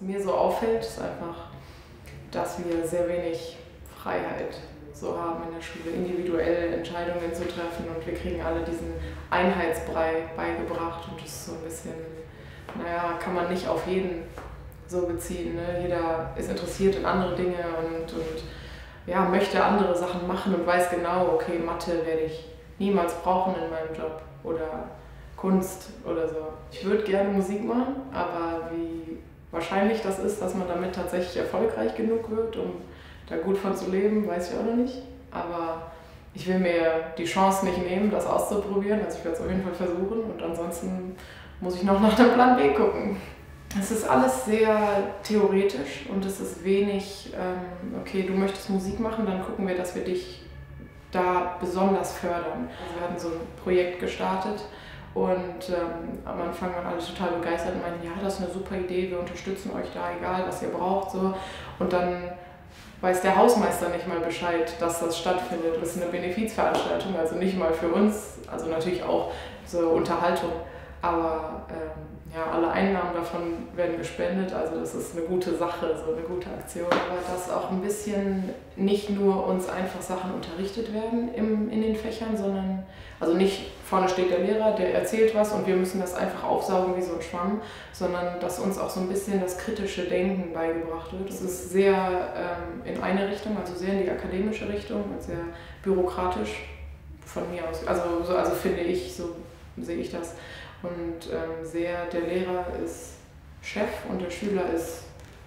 mir so auffällt, ist einfach, dass wir sehr wenig Freiheit so haben in der Schule, individuelle Entscheidungen zu treffen, und wir kriegen alle diesen Einheitsbrei beigebracht, und das ist so ein bisschen, naja, kann man nicht auf jeden so beziehen. Ne? Jeder ist interessiert in andere Dinge und ja, möchte andere Sachen machen und weiß genau, okay, Mathe werde ich niemals brauchen in meinem Job oder Kunst oder so. Ich würde gerne Musik machen, aber wie wahrscheinlich das ist, dass man damit tatsächlich erfolgreich genug wird, um da gut von zu leben, weiß ich auch noch nicht. Aber ich will mir die Chance nicht nehmen, das auszuprobieren. Also ich werde es auf jeden Fall versuchen, und ansonsten muss ich noch nach dem Plan B gucken. Es ist alles sehr theoretisch und es ist wenig, okay, du möchtest Musik machen, dann gucken wir, dass wir dich da besonders fördern. Also wir hatten so ein Projekt gestartet und am Anfang waren alle total begeistert und meinten, ja, das ist eine super Idee, wir unterstützen euch da, egal was ihr braucht. So. Und dann weiß der Hausmeister nicht mal Bescheid, dass das stattfindet. Das ist eine Benefizveranstaltung, also nicht mal für uns, also natürlich auch so Unterhaltung, aber ja, alle Einnahmen davon werden gespendet, also das ist eine gute Sache, so eine gute Aktion. Aber dass auch ein bisschen nicht nur uns einfach Sachen unterrichtet werden in den Fächern, sondern, also nicht vorne steht der Lehrer, der erzählt was und wir müssen das einfach aufsaugen wie so ein Schwamm, sondern dass uns auch so ein bisschen das kritische Denken beigebracht wird. Es ist sehr in eine Richtung, also sehr in die akademische Richtung und sehr bürokratisch von mir aus. Also finde ich, so sehe ich das. Und der Lehrer ist Chef und der Schüler ist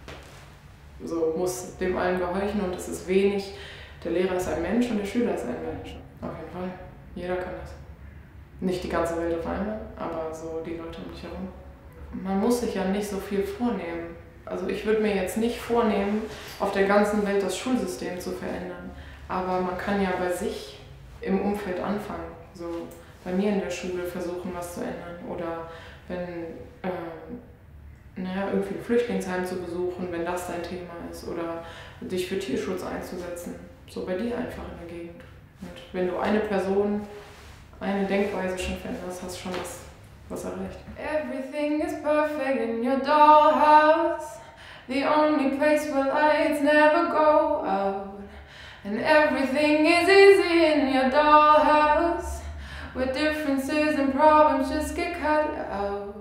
so, muss dem allen gehorchen, und es ist wenig, der Lehrer ist ein Mensch und der Schüler ist ein Mensch. Auf jeden Fall. Jeder kann das. Nicht die ganze Welt auf einmal, aber so die Leute um dich herum. Man muss sich ja nicht so viel vornehmen. Also ich würde mir jetzt nicht vornehmen, auf der ganzen Welt das Schulsystem zu verändern. Aber man kann ja bei sich im Umfeld anfangen. So bei mir in der Schule versuchen, was zu ändern. Oder wenn irgendwie ein Flüchtlingsheim zu besuchen, wenn das dein Thema ist. Oder dich für Tierschutz einzusetzen. So bei dir einfach in der Gegend. Und wenn du eine Person, eine Denkweise schon veränderst, hast du schon was erreicht. Everything is perfect in your dollhouse. The only place where lights never go out. And everything is easy in your dollhouse. Where differences and problems just get cut out.